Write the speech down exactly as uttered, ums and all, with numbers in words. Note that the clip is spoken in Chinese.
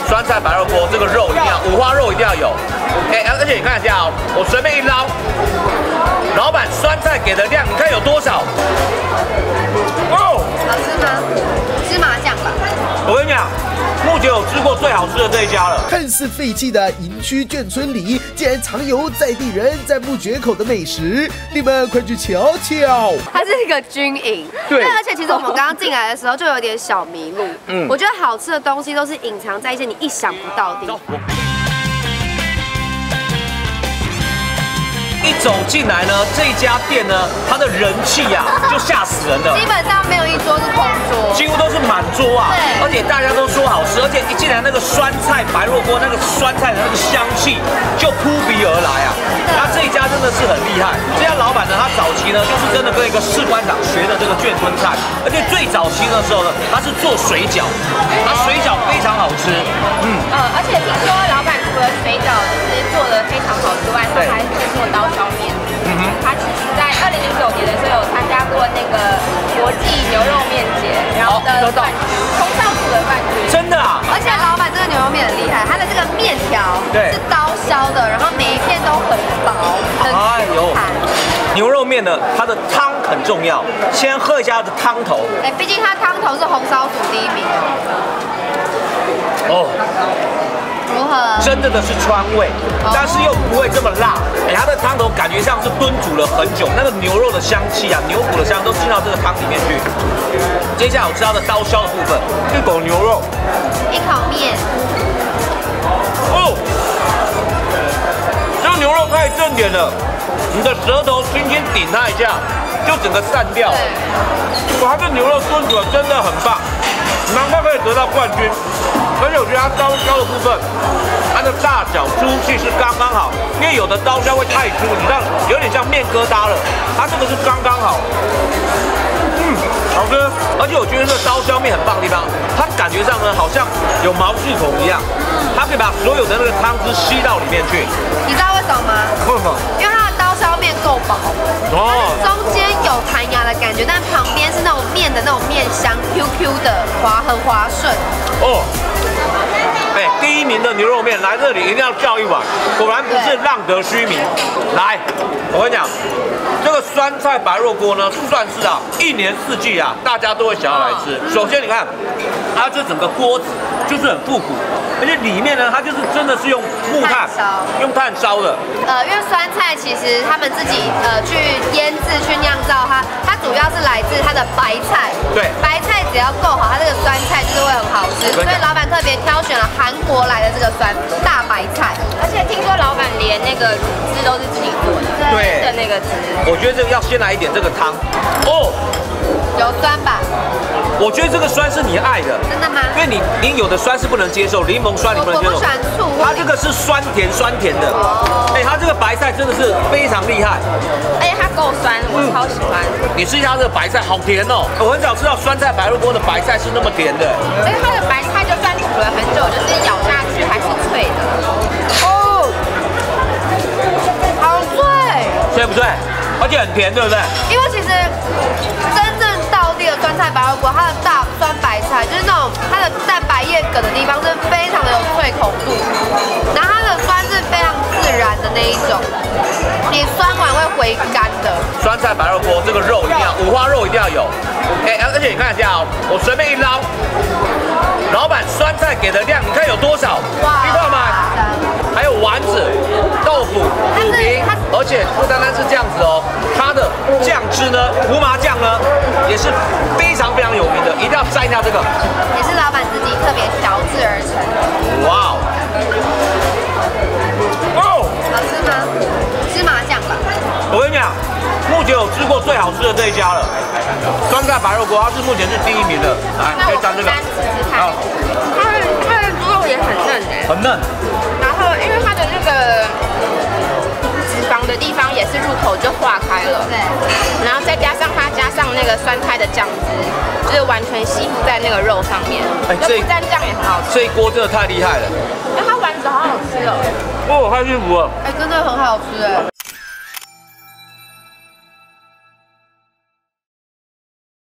酸菜白肉锅这个肉一定要，五花肉一定要有。哎，而且你看一下哦，我随便一捞，老板酸菜给的量，你看有多少？哦， 好吃吗？芝麻酱吧。 我跟你讲。 目前有吃过最好吃的这一家了。 看似废弃的营区眷村里，竟然藏有在地人赞不绝口的美食，你们快去瞧瞧！ 它是一个军营， 对， 而且其实我们刚刚进来的时候就有点小迷路。嗯，我觉得好吃的东西都是隐藏在一些你意想不到的地方。 一走进来呢，这家店呢，它的人气呀、啊、就吓死人了。 基本上没有一桌是空桌， 几乎都是满桌啊。 对， 而且大家都说好吃，而且一进来那个酸菜白肉锅，那个酸菜的那个香气就扑鼻而来啊。那这一家真的是很厉害。这家老板呢，他早期呢就是真的跟一个士官长学的这个眷村菜，而且最早期的时候呢，他是做水饺，他水饺非常好吃。嗯， 呃，而且听说老板除了水饺就是做的非常好之外，他还会做刀削面。嗯哼，他其实在二零零九年的时候有参加过那个国际牛肉面节，然后的冠军，空少组的冠军。 真的啊！ 而且老板这个牛肉面很厉害，它的这个面条是刀削的，然后每一片都很薄，很弹。 牛肉面呢，它的汤很重要，先喝一下它的汤头。 哎，毕竟它汤头是红烧组第一名哦。 如何？ 真正的是川味，但是又不会这么辣。哎，它的汤头感觉像是炖煮了很久，那个牛肉的香气啊，牛骨的香都进到这个汤里面去。接下来我吃到的刀削的部分，一口牛肉， 一口面。 哦，这个牛肉太正点了，你的舌头轻轻顶它一下，就整个散掉了。哇，它这牛肉炖煮的真的很棒，难怪可以得到冠军。 而且我觉得它刀削的部分，它的大小粗细是刚刚好，因为有的刀削会太粗，你知道，有点像面疙瘩了。它这个是刚刚好，嗯，好吃。而且我觉得这个刀削面很棒的地方，它感觉上呢好像有毛细孔一样，它可以把所有的那个汤汁吸到里面去。 你知道为什么吗？ 为什么？ 因为它的刀削面够薄，哦，中间有弹牙的感觉，但旁边是那种面的那种面香 ，Q Q 的滑，很滑顺。哦。 哎，第一名的牛肉面来这里一定要叫一碗，果然不是浪得虚名。来，我跟你讲，这个酸菜白肉锅呢，算是啊一年四季啊，大家都会想要来吃。首先你看，它这整个锅子就是很复古，而且里面呢，它就是真的是用木炭烧，用炭烧的。呃，因为酸菜其实他们自己呃去腌制、去酿造它，它主要是来自它的白菜。对，白菜只要够好，它这个酸菜就是会很好吃。所以老板特别挑选了韩国来的这个酸大白菜， 而且听说老板连那个卤汁都是自己做的，对的那个汁。 我觉得这个要先来一点这个汤，哦， 有酸吧？ 我觉得这个酸是你爱的， 真的吗？ 因为你你有的酸是不能接受，柠檬酸你不能接受。我不喜欢醋。它这个是酸甜酸甜的，哎，它这个白菜真的是非常厉害， 而且它够酸，我超喜欢。 你吃一下这个白菜，好甜哦！我很少吃到酸菜白肉锅的白菜是那么甜的。 而且它的白菜就算煮了很久，就是咬下去还是脆的。 哦，好脆， 脆不脆？而且很甜，对不对？因为其实真正道地的酸菜白肉锅，它的大酸白菜就是那种它的在百叶梗的地方是非常的有脆口度，然后它的酸是非常自然的那一种，你酸完会回甘的。酸菜白肉锅这个肉一定要，五花肉一定要有。哎，而且你看一下哦，我随便一捞，老板酸菜给的量，你看有多少？哇！一块吗？还有丸子、豆腐、卤皮，而且不单单是这样子哦，它的酱汁呢，胡麻酱呢，也是非常非常有名的，一定要沾一下这个。也是老板自己特别调制而成。哇哦！哦，好吃吗？芝麻酱吧。我跟你讲，目前有吃过最好吃的这一家了，酸菜白肉锅，它是目前是第一名的。来，可以沾这个。好，它的它的猪肉也很嫩哎，很嫩。然后因为它的那个脂肪的地方也是入口就化开了，对。然后再加上它加上那个酸菜的酱汁，就是完全吸附在那个肉上面。哎，这不蘸酱也很好吃。这一锅真的太厉害了。那它丸子好好吃哦。哦，太幸福了。哎，真的很好吃哎。